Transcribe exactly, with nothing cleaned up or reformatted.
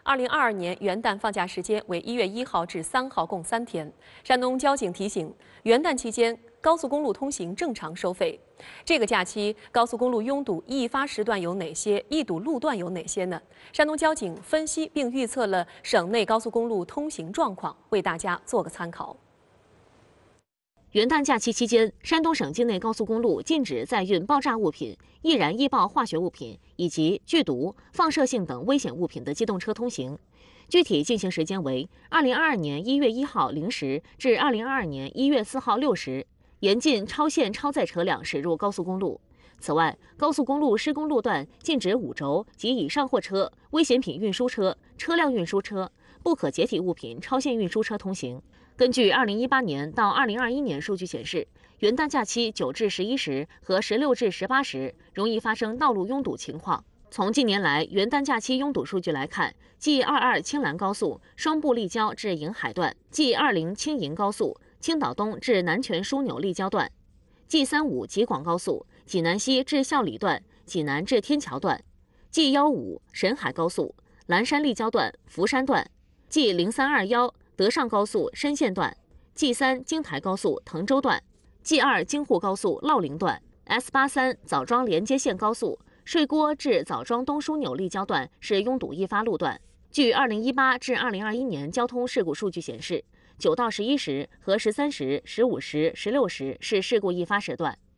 二零二二年元旦放假时间为一月一号至三号，共三天。山东交警提醒，元旦期间高速公路通行正常收费。这个假期高速公路拥堵易发时段有哪些？易堵路段有哪些呢？山东交警分析并预测了省内高速公路通行状况，为大家做个参考。 元旦假期期间，山东省境内高速公路禁止载运爆炸物品、易燃易爆化学物品以及剧毒、放射性等危险物品的机动车通行。具体进行时间为二零二二年一月一号零时至二零二二年一月四号六时，严禁超限超载车辆驶入高速公路。此外，高速公路施工路段禁止五轴及以上货车、危险品运输车、车辆运输车、不可解体物品超限运输车通行。 根据二零一八年到二零二一年数据显示，元旦假期九至十一时和十六至十八时容易发生道路拥堵情况。从近年来元旦假期拥堵数据来看 ，G 二二青兰高速双部立交至颍海段 ，G 二零青银高速青岛东至南泉枢纽立交段 ，G 三五济广高速济南西至孝里段、济南至天桥段 ，G 幺五沈海高速蓝山立交段、福山段 ，G 零三二幺。 德上高速深县段 ，G 三京台高速滕州段 ，G 二京沪高速乐陵段 ，S 八三枣庄连接线高速睡郭至枣庄东枢纽立交段是拥堵易发路段。据二零一八至二零二一年交通事故数据显示，九到十一时和十三时、十五时、十六时是事故易发时段。